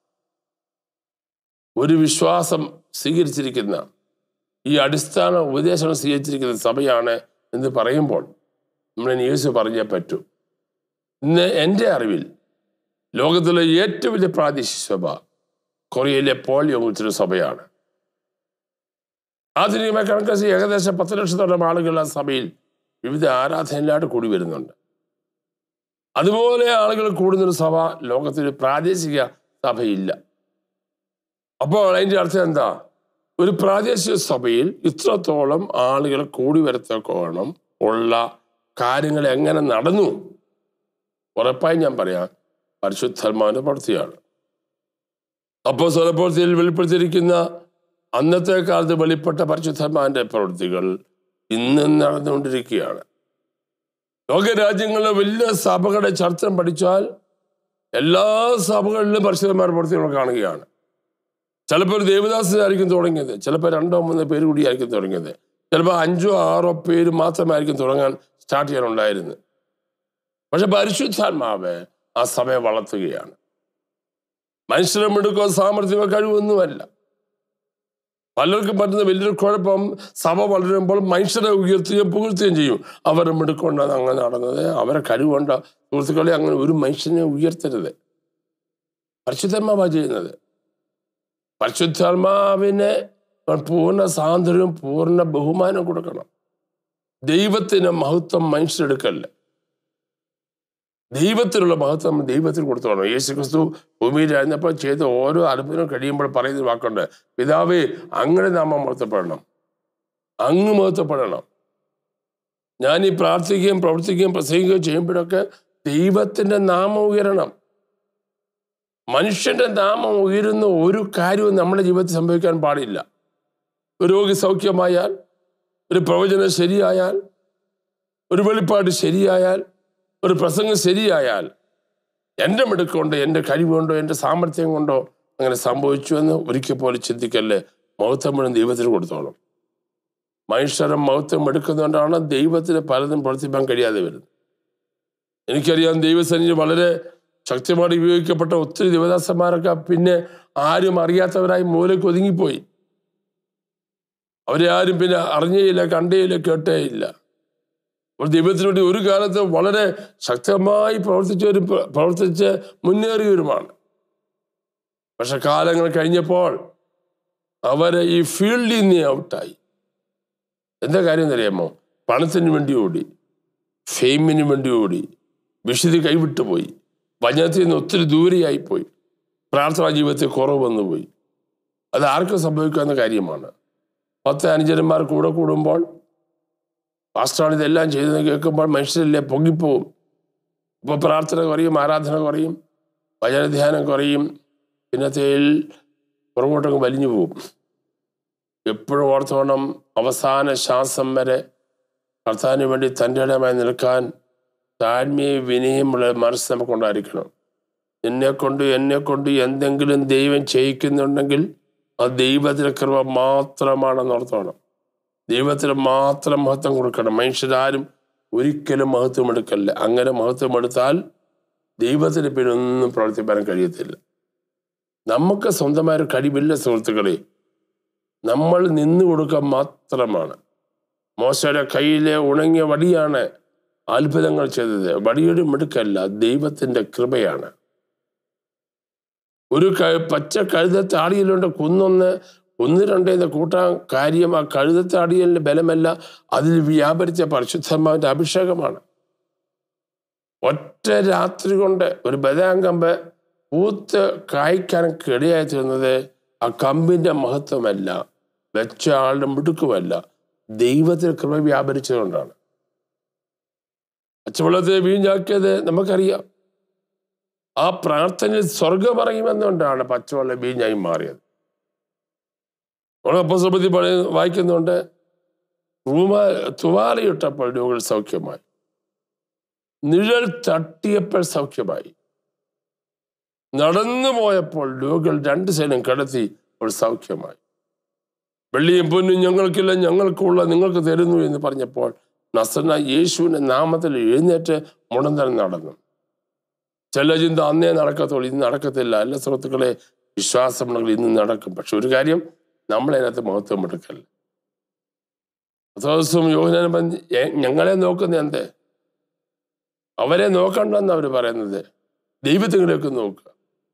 ഒരു വിശ്വാസം സ്വീകരിച്ചിരിക്കുന്ന, ഈ അടിസ്ഥാന ഉപദേശങ്ങൾ സ്വീകരിച്ചിരിക്കുന്ന സഭയാണ് എന്ന് പറയുമ്പോൾ നമ്മൾ യേശു പറഞ്ഞേ പറ്റൂ. ഇന്ന് എൻ്റെ അറിവിൽ ലോകത്തിലെ ഏറ്റവും വലിയ പ്രാദേശിക സഭ കൊറിയയിലെ പോൾ യോഗത്തിലെ സഭയാണ്. ആധുനികമായി കണക്കാക്കി ഏകദേശം പത്ത് ലക്ഷത്തോളം ആളുകൾ ആ സഭയിൽ വിവിധ ആരാധനയിലായിട്ട് കൂടി വരുന്നുണ്ട്. അതുപോലെ ആളുകൾ കൂടുന്നൊരു സഭ ലോകത്തിൽ പ്രാദേശിക സഭയില്ല. അപ്പോൾ അതിൻ്റെ അർത്ഥം എന്താ? ഒരു പ്രാദേശിക സഭയിൽ ഇത്രത്തോളം ആളുകൾ കൂടി വരത്തക്കോണം ഉള്ള കാര്യങ്ങൾ എങ്ങനെ നടന്നു? ഉറപ്പായി ഞാൻ പറയാം, പരിശുദ്ധാത്മാവിൻ്റെ പ്രവൃത്തിയാണ്. അപ്പോസ്തലപ്രവൃത്തിയിൽ വെളിപ്പെടുത്തിയിരിക്കുന്ന അന്നത്തെ കാലത്ത് വെളിപ്പെട്ട പരിശുദ്ധാത്മാവിൻ്റെ പ്രവൃത്തികൾ ഇന്നും നടന്നുകൊണ്ടിരിക്കുകയാണ്. ലോകരാജ്യങ്ങളിലെ വലിയ സഭകളുടെ ചരിത്രം പഠിച്ചാൽ എല്ലാ സഭകളിലും പരിശുദ്ധന്മാരുടെ പ്രവൃത്തികൾ കാണുകയാണ്. ചിലപ്പോൾ ഒരു ദേവദാസനായിരിക്കും തുടങ്ങിയത്, ചിലപ്പോൾ രണ്ടോ മൂന്നോ പേര് കൂടിയായിരിക്കും തുടങ്ങിയത്, ചിലപ്പോൾ അഞ്ചോ ആറോ പേര് മാത്രമായിരിക്കും തുടങ്ങാൻ സ്റ്റാർട്ട് ചെയ്യാനുണ്ടായിരുന്നത്. പക്ഷെ പരിശുദ്ധാത്മാവ് ആ സഭയെ വളർത്തുകയാണ്. മനുഷ്യരെ മിടുക്കോ സാമർഥ്യമോ കഴിവൊന്നുമല്ല. പലർക്കും പറ്റുന്ന വലിയൊരു കുഴപ്പം, സഭ വളരുമ്പോൾ മനുഷ്യരെ ഉയർത്തുകയും പുകഴ്ത്തുകയും ചെയ്യും. അവരെ മിടുക്കൊണ്ടാണ് അങ്ങനെ നടന്നത്, അവരെ കഴിവുണ്ട. സുഹൃത്തുക്കളെ, അങ്ങനെ ഒരു മനുഷ്യനെ ഉയർത്തരുത്. പരിശുദ്ധാത്മാവാണ് ചെയ്യുന്നത്. പരിശുദ്ധാത്മാവിനെ പൂർണ്ണ സ്വാതന്ത്ര്യവും പൂർണ്ണ ബഹുമാനവും കൊടുക്കണം. ദൈവത്തിന് മഹത്വം മനുഷ്യരെടുക്കല്ല, ദൈവത്തിലുള്ള മഹത്വം ദൈവത്തിന് കൊടുത്തോണം. യേശു ക്രിസ്തു ഭൂമിയിലായിരുന്നപ്പോൾ ചെയ്ത ഓരോ അത്ഭുതം കഴിയുമ്പോൾ പറയുന്ന വാക്കുണ്ട്, പിതാവേ അങ്ങയുടെ നാമം മഹത്വപ്പെടണം, അങ്ങ് മഹത്വപ്പെടണം. ഞാൻ ഈ പ്രാർത്ഥിക്കുകയും പ്രവർത്തിക്കുകയും പ്രസംഗിക്കുകയും ചെയ്യുമ്പോഴൊക്കെ ദൈവത്തിൻ്റെ നാമം ഉയരണം. മനുഷ്യന്റെ നാമം ഉയരുന്ന ഒരു കാര്യവും നമ്മുടെ ജീവിതത്തിൽ സംഭവിക്കാൻ പാടില്ല. ഒരു രോഗി സൗഖ്യമായാൽ, ഒരു പ്രവചനം ശരിയായാൽ, ഒരു വെളിപ്പാട് ശരിയായാൽ, ഒരു പ്രസംഗം ശരിയായാൽ എൻ്റെ മിടുക്കൊണ്ടോ എൻ്റെ കഴിവുകൊണ്ടോ എൻ്റെ സാമർഥ്യം കൊണ്ടോ അങ്ങനെ സംഭവിച്ചു എന്ന് ഒരിക്കൽ പോലെ ചിന്തിക്കല്ലേ. മഹത്വം മുഴുവൻ ദൈവത്തിന് കൊടുത്തോളം. മനുഷ്യരെ മഹത്വം എടുക്കുന്നതുകൊണ്ടാണ് ദൈവത്തിന് പലതും പ്രവർത്തിപ്പാൻ കഴിയാതെ വരുന്നത്. എനിക്കറിയാം, ദൈവസന്നിധി വളരെ ശക്തമായി ഉപയോഗിക്കപ്പെട്ട ഒത്തിരി ദേവദാസന്മാരൊക്കെ പിന്നെ ആരും അറിയാത്തവരായി മൂലയ്ക്ക് ഒതുങ്ങിപ്പോയി. അവരെ ആരും പിന്നെ അറിഞ്ഞേയില്ല, കണ്ടേയില്ല, കേട്ടേയില്ല. ഒരു ദൈവത്തിന് വേണ്ടി ഒരു കാലത്ത് വളരെ ശക്തമായി പ്രവർത്തിച്ചവരും പ്രവർത്തിച്ച് മുന്നേറിയവരുമാണ്. പക്ഷെ കാലങ്ങൾ കഴിഞ്ഞപ്പോൾ അവർ ഈ ഫീൽഡിൽ നിന്ന് ഔട്ടായി. എന്താ കാര്യം എന്നറിയാമോ? പണത്തിന് വേണ്ടി ഓടി, ഫെയിമിന് വേണ്ടി ഓടി, വിശുദ്ധി കൈവിട്ടുപോയി, വചനത്തിൽ നിന്ന് ഒത്തിരി ദൂരെയായിപ്പോയി, പ്രാർത്ഥനാ ജീവിതത്തിൽ കുറവ് വന്നുപോയി. അത് ആർക്കും സംഭവിക്കാവുന്ന കാര്യമാണ്. പത്ത് അനുചരന്മാർ കൂടെ കൂടുമ്പോൾ പാസ്റ്ററാണ് ഇതെല്ലാം ചെയ്തെന്ന് കേൾക്കുമ്പോൾ മനുഷ്യരല്ലേ പൊങ്ങിപ്പോവും. ഇപ്പോൾ പ്രാർത്ഥന കുറയും, ആരാധന കുറയും, വചനധ്യാനം കുറയും, പിന്നത്തേൽ പുറകോട്ടങ്ങ് വലിഞ്ഞു പോവും. എപ്പോഴും ഓർത്തോണം, അവസാന ശ്വാസം വരെ കർത്താവിന് വേണ്ടി തൻ്റെ ഇടമായി നിൽക്കാൻ താഴ്മയും വിനയമുള്ള മനസ്സ് നമുക്കുണ്ടായിരിക്കണം. എന്നെക്കൊണ്ട് എന്നെക്കൊണ്ട് എന്തെങ്കിലും ദൈവം ചെയ്യിക്കുന്നുണ്ടെങ്കിൽ അത് ദൈവത്തിൻ്റെ കൃപ മാത്രമാണെന്ന് ഓർത്തോണം. ദൈവത്തിന് മാത്രം മഹത്വം കൊടുക്കണം. മനുഷ്യരാരും ഒരിക്കലും മഹത്വം എടുക്കല്ല. അങ്ങനെ മഹത്വം എടുത്താൽ ദൈവത്തിന് പിന്നെ ഒന്നും പ്രവർത്തിപ്പാൻ കഴിയത്തില്ല. നമുക്ക് സ്വന്തമായ കഴിവില്ല സുഹൃത്തുക്കളെ. നമ്മൾ നിന്നു കൊടുക്കാൻ മാത്രമാണ്. മോശയുടെ കയ്യിലെ ഉണങ്ങിയ വടിയാണ് അത്ഭുതങ്ങൾ ചെയ്തത്. വടിയുടെ മിടുക്കല്ല, ദൈവത്തിൻ്റെ കൃപയാണ്. ഒരു ക പച്ച കഴുതത്താടിയിലുണ്ട് കുന്നൊന്ന് ഒന്ന് രണ്ടേന്ന് കൂട്ടാൻ കാര്യം ആ കഴുതത്താടിയലിൻ്റെ ബലമല്ല, അതിൽ വ്യാപരിച്ച പരിശുദ്ധന്മാരുടെ അഭിഷേകമാണ്. ഒറ്റ രാത്രി കൊണ്ട് ഒരു ബദാങ്കമ്പ് പൂത്ത് കായ്ക്കാൻ ഇടയായി തീർന്നത് ആ കമ്പിൻ്റെ മഹത്വമല്ല, വെച്ച ആളുടെ മിടുക്കുമല്ല, ദൈവത്തിന് കൃപ വ്യാപരിച്ചതുകൊണ്ടാണ്. പച്ചവെള്ളത്തെ വീഞ്ഞാക്കിയത് നമുക്കറിയാം. ആ പ്രാർത്ഥനയിൽ സ്വർഗം അറിയുമെന്നുകൊണ്ടാണ് പച്ചവെള്ളം വീഞ്ഞായി മാറിയത്. അപ്പോസ്തലപ്രവൃത്തി പഴയ വായിക്കുന്നുണ്ട്, റൂമ തുവാലയിട്ടപ്പോൾ രോഗികൾ സൗഖ്യമായി, നിഴൽ തട്ടിയപ്പോൾ സൗഖ്യമായി, നടന്നു പോയപ്പോൾ രോഗികൾ രണ്ട് സൈഡും കിടത്തി അപ്പോൾ സൗഖ്യമായി. വെള്ളിയും പൊന്നും ഞങ്ങൾക്കില്ല, ഞങ്ങൾക്കുള്ള നിങ്ങൾക്ക് തരുന്നു എന്ന് പറഞ്ഞപ്പോൾ നസറേനായ യേശുവിൻ്റെ നാമത്തിൽ എഴുന്നേറ്റ് മുടന്തരം നടന്നു. ചില ചിന്ത അന്നേ നടക്കത്തുള്ളൂ, ഇന്ന് നടക്കത്തില്ല. എല്ലാ സുഹൃത്തുക്കളെ, വിശ്വാസമുണ്ടെങ്കിൽ ഇന്ന് നടക്കും. പക്ഷെ ഒരു കാര്യം, നമ്മളതിനകത്ത് മഹത്വം എടുക്കല്ല. ദിവസവും യോഹന്നാൻ പറഞ്ഞ് ഞങ്ങളെ നോക്കുന്ന എന്തേ? അവരെ നോക്കണ്ടെന്ന് അവർ പറയുന്നത്, ദൈവത്തിലേക്ക് നോക്കുക.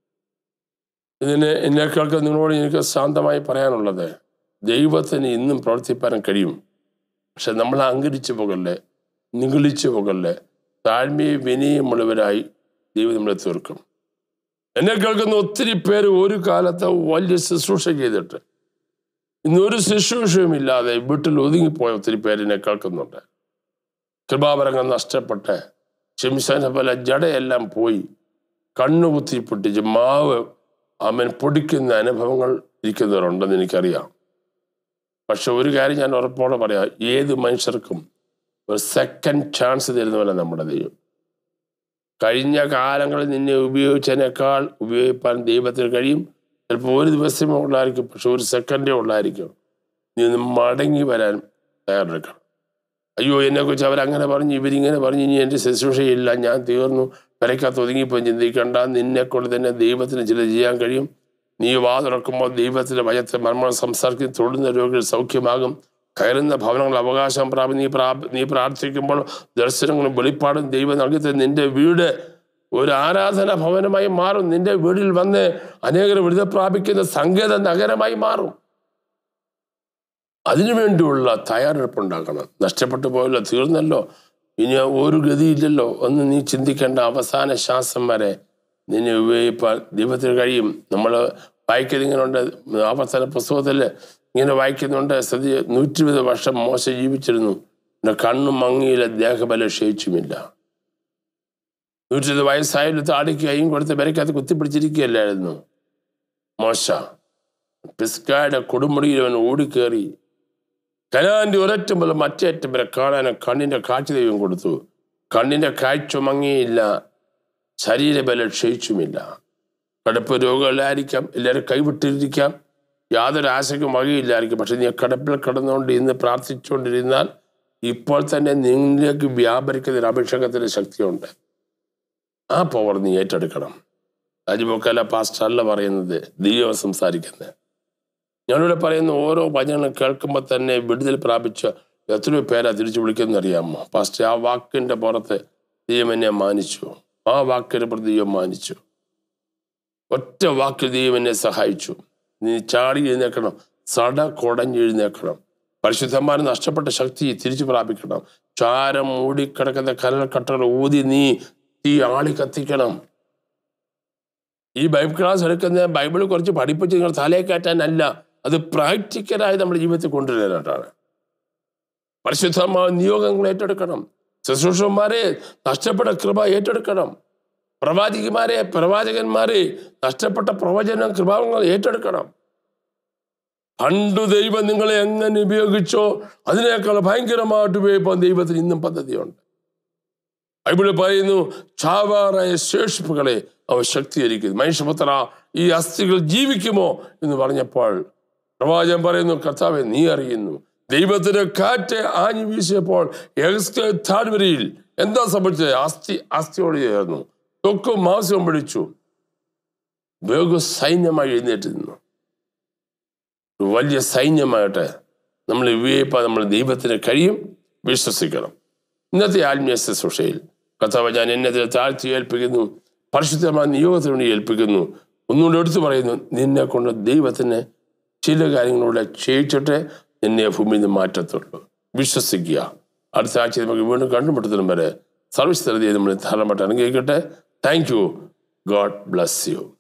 ഇതിന് എന്നെ കേൾക്കാൻ നിങ്ങളോട് എനിക്ക് ശാന്തമായി പറയാനുള്ളത്, ദൈവത്തിന് ഇന്നും പ്രവർത്തിപ്പാൻ കഴിയും. പക്ഷെ നമ്മൾ അഹങ്കരിച്ചു പോകല്ലേ, നിഗളിച്ചു പോകല്ലേ. താഴ്മയും വിനയമുള്ളവരായി ദൈവം നമ്മളെ തീർക്കും. എന്നെ കേൾക്കുന്ന ഒത്തിരി പേര് ഒരു കാലത്ത് വലിയ ശുശ്രൂഷ ചെയ്തിട്ട് ഇന്നൊരു ശുശ്രൂഷയുമില്ലാതെ വീട്ടിൽ ഒതുങ്ങിപ്പോയ ഒത്തിരി പേരിനെ കേൾക്കുന്നുണ്ട്. കൃപാവരങ്ങൾ നഷ്ടപ്പെട്ട് ശിംശനെ പോലെ ജടയെല്ലാം പോയി കണ്ണുകുത്തി പൊട്ടിച്ച് മാവ് അവൻ പൊടിക്കുന്ന അനുഭവങ്ങൾ ഇരിക്കുന്നവരുണ്ടെന്ന് എനിക്കറിയാം. പക്ഷെ ഒരു കാര്യം ഞാൻ ഉറപ്പോടെ പറയാം, ഏത് മനുഷ്യർക്കും ഒരു സെക്കൻഡ് ചാൻസ് തരുന്നവല്ല നമ്മുടെ ദൈവം. കഴിഞ്ഞ കാലങ്ങളിൽ നിന്നെ ഉപയോഗിച്ചതിനേക്കാൾ ഉപയോഗിക്കാൻ ദൈവത്തിന് കഴിയും. ചിലപ്പോൾ ഒരു ദിവസമേ ഉള്ളായിരിക്കും, പക്ഷെ ഒരു സെക്കൻഡേ ഉള്ളായിരിക്കും. നീ ഒന്ന് മടങ്ങി വരാൻ തയ്യാറെടുക്കണം. അയ്യോ, എന്നെക്കുറിച്ച് അവരങ്ങനെ പറഞ്ഞു, ഇവരിങ്ങനെ പറഞ്ഞു, ഇനി എൻ്റെ ശുശ്രൂഷയില്ല, ഞാൻ തീർന്നു, പെരയ്ക്കകത്ത് ഒതുങ്ങിപ്പോയി ചിന്തിക്കണ്ട. നിന്നെക്കൊണ്ട് തന്നെ ദൈവത്തിന് ചില ചെയ്യാൻ കഴിയും. നീ വാ തുറക്കുമ്പോൾ ദൈവത്തിൻ്റെ ഭയത്തെ മർമ്മം സംസാരിക്കും. തൊടുന്ന രോഗികൾ സൗഖ്യമാകും. കയറുന്ന ഭവനങ്ങൾ അവകാശം പ്രാപി നീ പ്രാ നീ പ്രാർത്ഥിക്കുമ്പോൾ ദർശനങ്ങളും വെളിപ്പാടും ദൈവം നൽകി നിന്റെ വീട് ഒരു ആരാധന ഭവനമായി മാറും. നിന്റെ വീടിൽ വന്ന് അനേകർ വിടുതൽ പ്രാപിക്കുന്ന സങ്കേത നഗരമായി മാറും. അതിനുവേണ്ടിയുള്ള തയ്യാറെടുപ്പുണ്ടാക്കണം. നഷ്ടപ്പെട്ടു പോയല്ലോ, തീർന്നല്ലോ, ഇനി ഒരു ഗതിയില്ലല്ലോ, ഒന്ന് നീ ചിന്തിക്കേണ്ട. അവസാന ശ്വാസം വരെ നിന്നെ ഉപയോഗിപ്പാൻ ദൈവത്തിന് കഴിയും. നമ്മൾ വായിക്കുന്നത് ഇങ്ങനെയുണ്ട്, ആവർത്തന പുസ്തകത്തിൽ ഇങ്ങനെ വായിക്കുന്നുണ്ട്, സതി നൂറ്റി ഇരുപത് വർഷം മോശ ജീവിച്ചിരുന്നു, എൻ്റെ കണ്ണും മങ്ങിയില്ല, ദേഹബല ക്ഷയിച്ചുമില്ല. നൂറ്റി ഇരുപത് വയസ്സായാലും താടിക്ക് കൈയും കൊടുത്ത് പെരക്കകത്ത് കുത്തിപ്പിടിച്ചിരിക്കുകയല്ലായിരുന്നു മോശ. പിസ്കായുടെ കൊടുമുടിയിൽ അവൻ ഓടിക്കേറി കനാന്റെ ഒരറ്റം മുതൽ മറ്റേറ്റം വരെ കാണാൻ കണ്ണിൻ്റെ കാഴ്ച ദൈവം കൊടുത്തു. കണ്ണിൻ്റെ കാഴ്ച മങ്ങിയില്ല, ശരീരബല ക്ഷയിച്ചുമില്ല. കടുപ്പ് രോഗങ്ങളായിരിക്കാം, എല്ലാവരും കൈവിട്ടിരിക്കാം, യാതൊരു ആശയ്ക്കും വകയില്ലായിരിക്കും. പക്ഷെ നീ കടപ്പിൽ കിടന്നുകൊണ്ട് ഇന്ന് പ്രാർത്ഥിച്ചുകൊണ്ടിരുന്നാൽ ഇപ്പോൾ തന്നെ നിന്നിലേക്ക് വ്യാപരിക്കുന്ന അഭിഷേകത്തിൻ്റെ ശക്തിയുണ്ട്. ആ പവർ നീ ഏറ്റെടുക്കണം. രാജുപോക്കല പാസ്റ്റർ അല്ല പറയുന്നത്, ദൈവം സംസാരിക്കുന്നത്. ഞാനിവിടെ പറയുന്ന ഓരോ വചനങ്ങളും കേൾക്കുമ്പോൾ തന്നെ വിടുതൽ പ്രാപിച്ച എത്രയോ പേരാ തിരിച്ചു വിളിക്കുന്നറിയാമോ? പാസ്റ്റർ, ആ വാക്കിൻ്റെ പുറത്ത് ദൈവം എന്നെ മാനിച്ചു, ആ വാക്കിൻ്റെ പുറത്ത് ദൈവം മാനിച്ചു, ഒറ്റ വാക്കിൽ ദൈവം എന്നെ സഹായിച്ചു. നീ ചാടി എഴുന്നേക്കണം, സട കൊടഞ്ഞെഴുന്നേക്കണം, പരിശുദ്ധന്മാരെ നഷ്ടപ്പെട്ട ശക്തി തിരിച്ചു പ്രാപിക്കണം, ചാരം മൂടിക്കിടക്കുന്ന കനൽക്കട്ടകൾ ഊതി നീ തീ ആളി കത്തിക്കണം. ഈ ബൈബിൾ ക്ലാസ് എടുക്കുന്ന ബൈബിൾ കുറച്ച് പഠിപ്പിച്ച് നിങ്ങൾ തലയെ കയറ്റാനല്ല, അത് പ്രാക്ടിക്കലായി നമ്മുടെ ജീവിതത്തിൽ കൊണ്ടുവരാനായിട്ടാണ്. പരിശുദ്ധമായ നിയോഗങ്ങൾ ഏറ്റെടുക്കണം. ശുശ്രൂഷന്മാരെ നഷ്ടപ്പെട്ട കൃപ ഏറ്റെടുക്കണം. പ്രവാചകന്മാരെ പ്രവാചകന്മാരെ നഷ്ടപ്പെട്ട പ്രവചന കൃപാവങ്ങൾ ഏറ്റെടുക്കണം. പണ്ടു ദൈവം നിങ്ങളെ എങ്ങനെ ഉപയോഗിച്ചോ അതിനേക്കാൾ ഭയങ്കരമായിട്ട് ഉപയോഗിക്കാൻ ദൈവത്തിന് ഇന്നും പദ്ധതിയുണ്ട്. ബൈബിളിൽ പറയുന്നു, ചാവാറായ ശേഷിപ്പുകളെ അവ ശക്തീകരിക്കുന്നു. മനുഷ്യപുത്ര, ഈ അസ്ഥികൾ ജീവിക്കുമോ എന്ന് പറഞ്ഞപ്പോൾ പ്രവാചകൻ പറയുന്നു, കർത്താവേ നീ അറിയുന്നു. ദൈവത്തിന്റെ കാറ്റ് ആഞ്ഞു വീശിയപ്പോൾ താഴ്വരയിൽ എന്താ സംഭവിച്ചത്? അസ്ഥി അസ്ഥിയോട് ചേർന്നു, തൊക്കും മാംസവും പിടിച്ചു, വേഗ സൈന്യമായി എഴുന്നേറ്റ് നിന്നു. വലിയ സൈന്യമായിട്ട് നമ്മൾ ഉപയോഗിക്കാൻ നമ്മൾ ദൈവത്തിന് കഴിയും, വിശ്വസിക്കണം. ഇന്നത്തെ ആത്മീയ ശുശ്രൂഷയിൽ കർത്താവ്, ഞാൻ എന്നെ താഴ്ത്തി ഏൽപ്പിക്കുന്നു, പരിശുദ്ധമായ നിയോഗത്തിന് വേണ്ടി ഏൽപ്പിക്കുന്നു. ഒന്നുകൂടെ എടുത്തു പറയുന്നു, നിന്നെ കൊണ്ട് ദൈവത്തിന് ചില കാര്യങ്ങളിലൂടെ ചെയ്യിച്ചിട്ട് നിന്നെ ഭൂമിയിൽ നിന്ന് മാറ്റത്തുള്ളൂ. വിശ്വസിക്കുക. അടുത്ത ആഴ്ച നമുക്ക് വീണ്ടും കണ്ടുമുട്ടുന്നതിനും വരെ സർവീസ് തരതി നമ്മൾ ധാരാളമായിട്ട് അനുഗ്രഹിക്കട്ടെ. Thank you. God bless U.